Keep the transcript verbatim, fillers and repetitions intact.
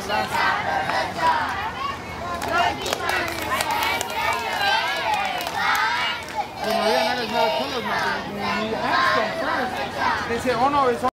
Maria never told us nothing. When we asked them first, they said, oh no, it's